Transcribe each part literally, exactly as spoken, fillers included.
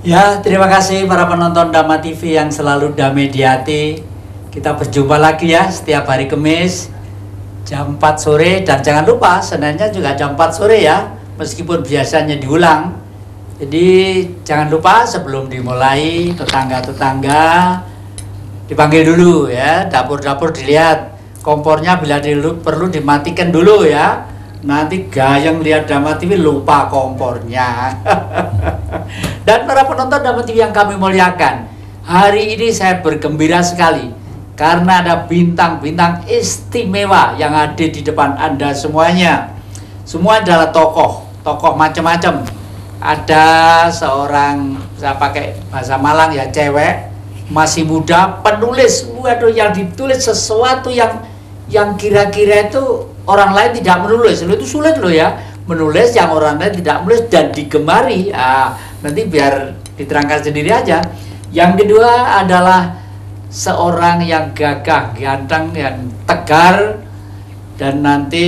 Ya, terima kasih para penonton Dhamma T V yang selalu damai di hati. Kita berjumpa lagi ya setiap hari Kamis jam empat sore, dan jangan lupa Seninnya juga jam empat sore ya, meskipun biasanya diulang. Jadi jangan lupa sebelum dimulai tetangga-tetangga dipanggil dulu ya, dapur-dapur dilihat kompornya, bila dulu perlu dimatikan dulu ya. Nanti gayeng lihat Dhamma T V lupa kompornya. Dan para penonton Dhamma T V yang kami muliakan, hari ini saya bergembira sekali karena ada bintang-bintang istimewa yang ada di depan Anda semuanya. Semua adalah tokoh, tokoh macam-macam. Ada seorang, saya pakai bahasa Malang ya, cewek, masih muda, penulis. Waduh, yang ditulis sesuatu yang yang kira-kira itu orang lain tidak menulis. Itu sulit loh ya, menulis yang orang lain tidak menulis dan digemari. Ah, nanti biar diterangkan sendiri aja. Yang kedua adalah seorang yang gagah, ganteng, yang tegar, dan nanti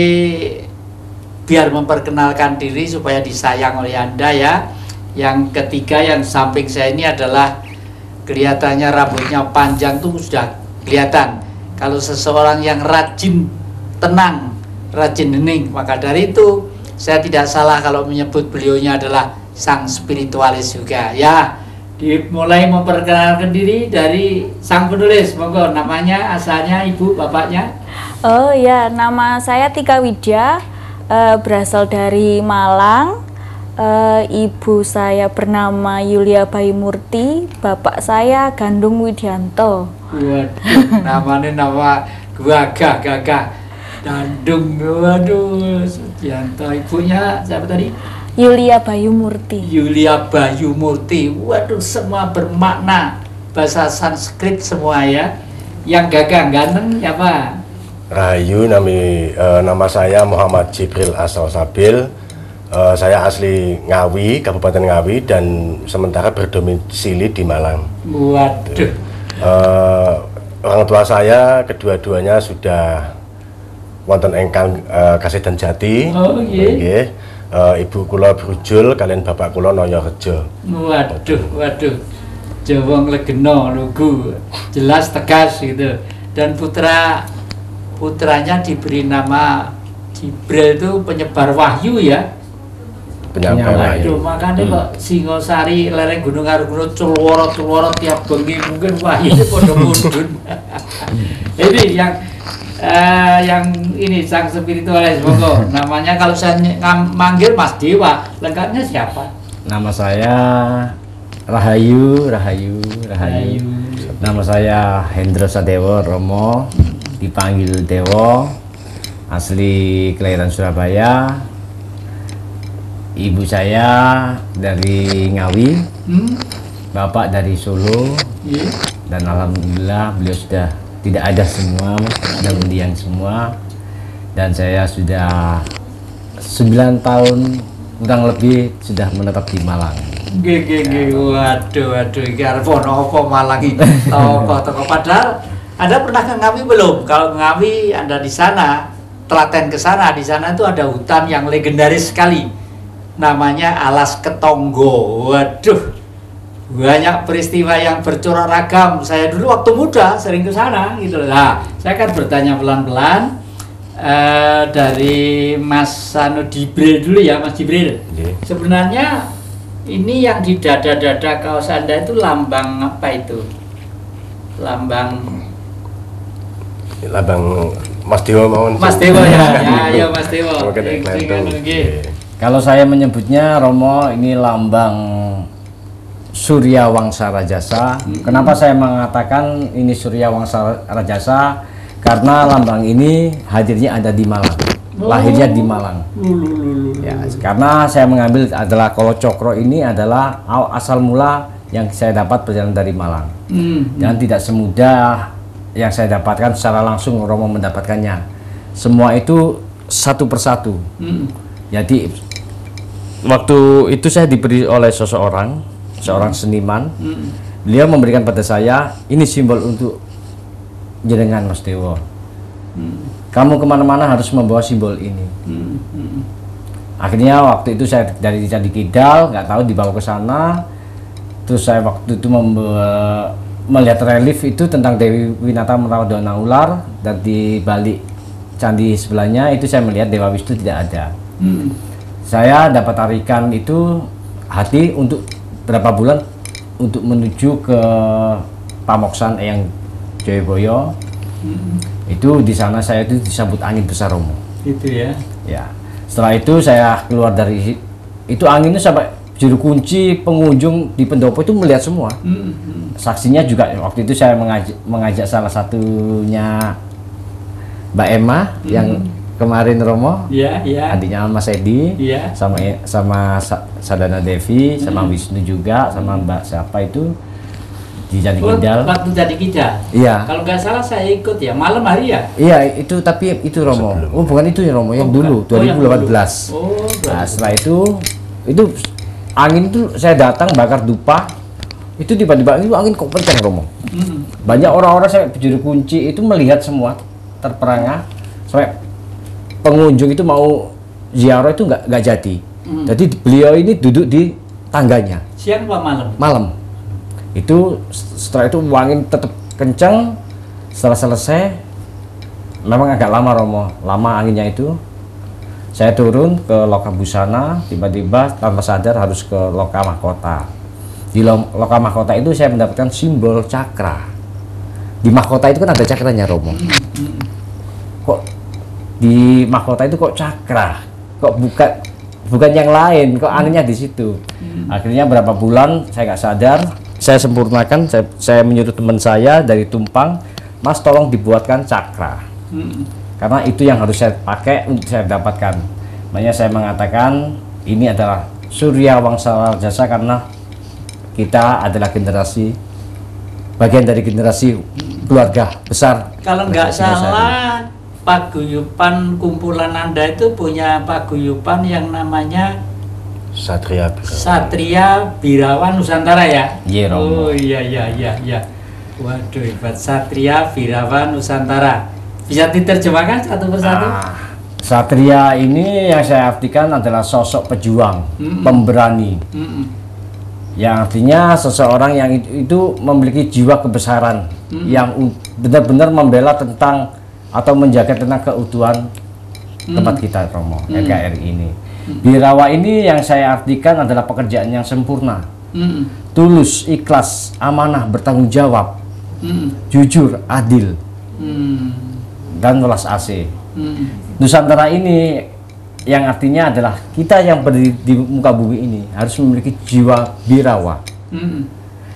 biar memperkenalkan diri supaya disayang oleh Anda ya. Yang ketiga yang samping saya ini adalah kelihatannya rambutnya panjang tuh sudah kelihatan. Kalau seseorang yang rajin tenang, rajin hening, maka dari itu saya tidak salah kalau menyebut beliaunya adalah sang spiritualis juga ya. Dimulai memperkenalkan diri dari sang penulis, monggo, namanya, asalnya, ibu, bapaknya. Oh ya, nama saya Tika Widya, uh, berasal dari Malang. Uh, ibu saya bernama Yulia Bayumurti, bapak saya Gandung Widianto. Waduh, namanya nama gagah-gagah. Dandung, waduh, Sudianto. Ibunya siapa tadi? Yulia Bayumurti. Yulia Bayumurti. Waduh, semua bermakna bahasa Sanskrit semua ya. Yang gagah ganteng siapa? Rahayu, nami, uh, nama saya Muhammad Jibril Asal Sabil. Uh, saya asli Ngawi, Kabupaten Ngawi, dan sementara berdomisili di Malang. Waduh. Uh, orang tua saya kedua-duanya sudah wonten engkang uh, Kasih dan Jati. Oh iya. Okay. Uh, ibu kula Brujul, kalian bapak kula Noyo Rejo. Waduh, waduh. Jawa nglegeno lugu, jelas tegas gitu. Dan putra putranya diberi nama Jibril, itu penyebar wahyu ya. Penyampai wahyu. Aduh, makanya hmm. kok Singosari, lereng Gunung Arguna, culworot-culworot tiap bengi mungkin wahyu pada mudun. Ini yang uh, yang ini sang spiritualis, monggo. Namanya kalau saya manggil Mas Dewa, lengkapnya siapa? Nama saya Rahayu, Rahayu, Rahayu. Rahayu. Nama saya Hendro Sadewo Romo, dipanggil Dewo. Asli kelahiran Surabaya. Ibu saya dari Ngawi, hmm? bapak dari Solo, yeah. Dan alhamdulillah beliau sudah tidak ada semua, sudah mendiang semua, dan saya sudah sembilan tahun kurang lebih sudah menetap di Malang. Gege, ya. Waduh, waduh, ini arpono apa Malang ini, toko-toko. Padahal Anda pernah ke Ngawi belum? Kalau Ngawi Anda di sana, telaten ke sana, di sana itu ada hutan yang legendaris sekali. Namanya Alas Ketonggo. Waduh, banyak peristiwa yang bercorak ragam. Saya dulu waktu muda sering ke sana gitu. Nah, saya akan bertanya pelan-pelan uh, dari Mas Sano Jibril dulu ya, Mas Jibril. Yeah. Sebenarnya ini yang di dada-dada kaos Anda itu lambang apa itu? Lambang Lambang Mas Dewa mohon. Mas Dewa ya, ya, ya Mas Dewa. Kalau saya menyebutnya Romo, ini lambang Surya Wangsa Rajasa. Hmm. Kenapa saya mengatakan ini Surya Wangsa Rajasa? Karena lambang ini hadirnya ada di Malang, oh. lahirnya di Malang. Ya, karena saya mengambil adalah kalau Cokro ini adalah asal mula yang saya dapat berjalan dari Malang. Hmm. Dan tidak semudah yang saya dapatkan secara langsung Romo mendapatkannya. Semua itu satu persatu. Hmm. Jadi waktu itu saya diberi oleh seseorang, seorang seniman. Hmm. Beliau memberikan pada saya, ini simbol untuk jenengan Mas Dewo. Hmm. Kamu kemana-mana harus membawa simbol ini. Hmm. Hmm. Akhirnya waktu itu saya dari Candi Kidal, nggak tahu dibawa ke sana. Terus saya waktu itu membe- melihat relief itu tentang Dewi Winata merawat dona ular, dan di balik candi sebelahnya itu saya melihat Dewa Wisnu tidak ada. Hmm. Saya dapat tarikan itu hati untuk berapa bulan untuk menuju ke Pamoksan Eyang Joyoboyo. Hmm. Itu di sana saya itu disambut angin besar, Romo. Gitu ya. Ya. Setelah itu saya keluar dari itu, anginnya sampai juru kunci, pengunjung di pendopo itu melihat semua. Hmm. Hmm. Saksinya juga waktu itu saya mengajak, mengajak salah satunya Mbak Emma Hmm. yang kemarin, Romo. Iya, iya. Adiknya Mas Edi, Iya. sama sama Sa- Sadana Devi, sama Hmm. Wisnu juga, sama Mbak siapa itu di Candi Oh, Kidal. waktu jadi Kidal. Iya. Kalau nggak salah saya ikut ya, malam hari ya. Iya, itu tapi itu Romo. Sebelum. Oh, bukan itu ya Romo, yang Oh, dulu bukan. Oh, yang dua ribu delapan belas. Oh, Nah, setelah itu itu angin itu saya datang bakar dupa. Itu tiba-tiba itu angin kok kencang, Romo. Hmm. Banyak orang-orang saya juru kunci itu melihat semua terperangah, sampai pengunjung itu mau ziarah itu nggak nggak jadi. Hmm. Jadi beliau ini duduk di tangganya Siang apa malam? malam. Itu setelah itu angin tetap kencang. Setelah selesai, memang agak lama, Romo, lama anginnya itu. Saya turun ke Loka Busana, tiba-tiba tanpa sadar harus ke Loka Mahkota. Di lo- Loka Mahkota itu saya mendapatkan simbol cakra. Di mahkota itu kan ada cakranya, Romo. Kok di mahkota itu kok cakra? Kok bukan bukan yang lain? Kok anehnya di situ? Akhirnya berapa bulan saya nggak sadar, saya sempurnakan. Saya, saya menyuruh teman saya dari Tumpang, Mas tolong dibuatkan cakra. Hmm. Karena itu yang harus saya pakai untuk saya dapatkan. Makanya saya mengatakan ini adalah Surya Wangsa Jasa, karena kita adalah generasi, bagian dari generasi keluarga besar. Kalau nggak Generasi besar. salah, paguyuban kumpulan Anda itu punya paguyuban yang namanya Satria Birawa. Satria Birawa Nusantara ya? Iya, Romo. Oh iya iya iya iya. Waduh, hebat. Satria Birawa Nusantara. Bisa diterjemahkan satu persatu? Ah, Satria ini yang saya artikan adalah sosok pejuang, Mm-mm. pemberani. Mm-mm. Yang artinya seseorang yang itu, itu memiliki jiwa kebesaran, Mm. yang u- benar-benar membela tentang atau menjaga tentang keutuhan tempat kita, Romo, Mm. N K R I ini. Birawa ini yang saya artikan adalah pekerjaan yang sempurna, Mm-mm. tulus, ikhlas, amanah, bertanggung jawab, Mm-mm. jujur, adil, Mm. dan welas asih. Mm-mm. Nusantara ini yang artinya adalah kita yang berdiri di muka bumi ini harus memiliki jiwa birawa, Mm-mm.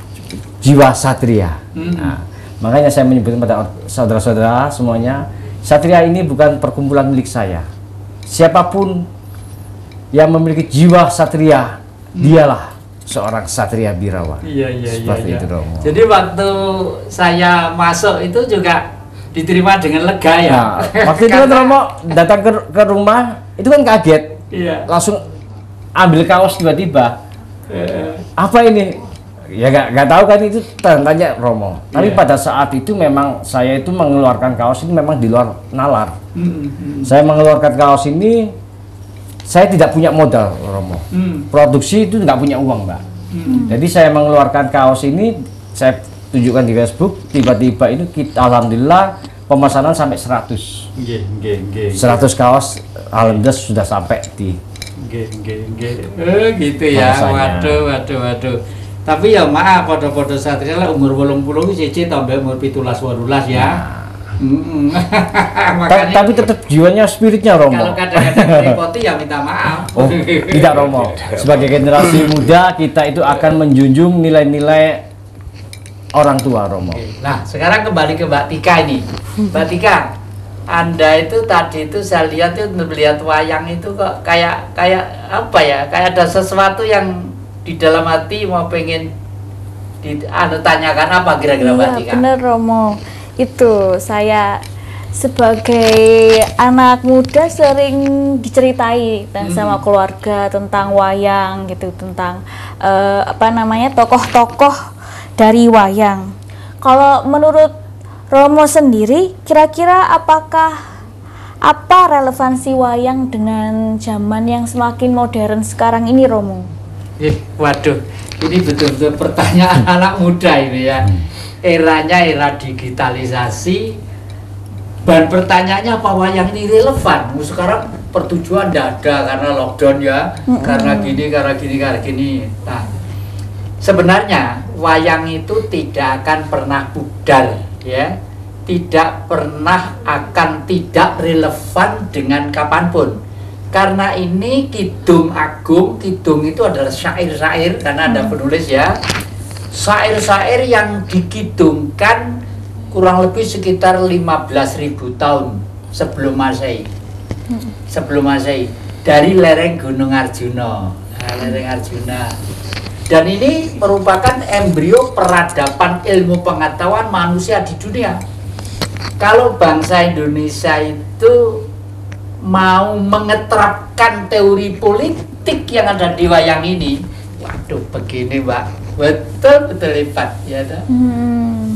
jiwa satria. Mm. Nah, makanya saya menyebutkan pada saudara-saudara semuanya, satria ini bukan perkumpulan milik saya. Siapapun yang memiliki jiwa satria, dialah seorang satria birawa. Iya iya iya. Seperti iya. itu, Romo. Jadi waktu saya masuk itu juga diterima dengan lega ya. Nah, waktu itu kan Karena- Romo datang ke, ke rumah, itu kan kaget, Iya. langsung ambil kaos tiba-tiba. Eh, Apa ini? Ya nggak nggak tahu kan, itu tanya Romo. Tapi Iya. pada saat itu memang saya itu mengeluarkan kaos ini memang di luar nalar. mm, mm, Saya mengeluarkan kaos ini, saya tidak punya modal, Romo. mm, Produksi itu nggak punya uang, Mbak. mm. Jadi saya mengeluarkan kaos ini, saya tunjukkan di Facebook. Tiba-tiba itu kita, alhamdulillah pemesanan sampai seratus. Nggih, nggih, nggih. seratus kaos, alhamdulillah sudah sampai di. Nggih, nggih, nggih. Eh gitu ya. Bahasanya. Waduh, waduh, waduh. Tapi ya maaf, podo-podo satria lah umur wolung puluh siji tambah umur pitulas walulas ya. Mm-mm. Ta- Makanya tapi tetap jiwanya, spiritnya, Romo. kalau kadang-kadang merepoti ya minta maaf. Oh, tidak, Romo. Sebagai generasi muda, kita itu akan menjunjung nilai-nilai orang tua, Romo. Oke. Nah, sekarang kembali ke Mbak Tika ini. Mbak Tika, Anda itu tadi itu saya lihat itu melihat wayang itu kok kayak kayak apa ya? Kayak ada sesuatu yang di dalam hati mau pengen di anu tanyakan apa kira-kira Mbak Tika? Iya, bener Romo. Itu saya sebagai anak muda sering diceritai Hmm. dan sama keluarga tentang wayang gitu, tentang eh, apa namanya tokoh-tokoh dari wayang. Kalau menurut Romo sendiri, kira-kira apakah apa relevansi wayang dengan zaman yang semakin modern sekarang ini, Romo? Eh, waduh, ini betul-betul pertanyaan anak muda ini ya. Eranya era digitalisasi. Dan pertanyaannya apa wayang ini relevan? Sekarang pertujuan tidak ada karena lockdown ya, mm-hmm. karena gini, karena gini, karena gini. Nah, sebenarnya wayang itu tidak akan pernah pudar, ya, tidak pernah akan tidak relevan dengan kapanpun. Karena ini Kidung Agung, Kidung itu adalah syair-syair karena ada penulis ya, syair-syair yang dikidungkan kurang lebih sekitar lima belas ribu tahun sebelum Masehi. Sebelum Masehi dari lereng Gunung Arjuna. Nah, lereng Arjuna. Dan ini merupakan embrio peradaban ilmu pengetahuan manusia di dunia. Kalau bangsa Indonesia itu mau mengeterapkan teori politik yang ada di wayang ini, waduh begini Mbak, betul-betul hebat ya dah. Hmm.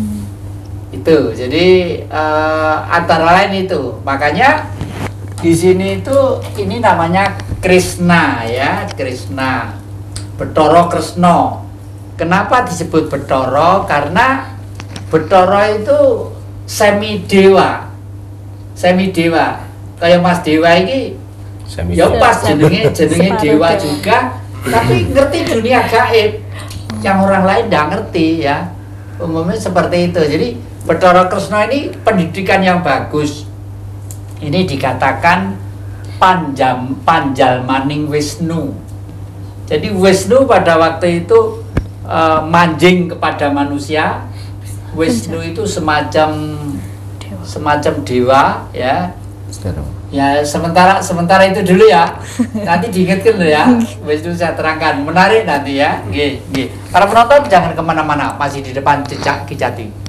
Itu jadi uh, antara lain itu makanya di sini itu ini namanya Krishna ya, Krishna Bathara Kresna. Kenapa disebut Bathara? Karena Bathara itu semi dewa, semi dewa kayak Mas Dewa ini semi ya pas jenenge jenenge dewa juga tapi ngerti dunia gaib yang orang lain tidak ngerti ya, umumnya seperti itu. Jadi Bathara Kresna ini pendidikan yang bagus. Ini dikatakan panjam panjalmaning Wisnu. Jadi Wisnu pada waktu itu uh, manjing kepada manusia. Wisnu itu semacam semacam dewa ya. Ya sementara sementara itu dulu ya. Nanti diingatkan loh ya. Wisnu saya terangkan. Menarik nanti ya. Nggih, nggih. Para penonton jangan kemana-mana. Masih di depan Jejak Ki Jati.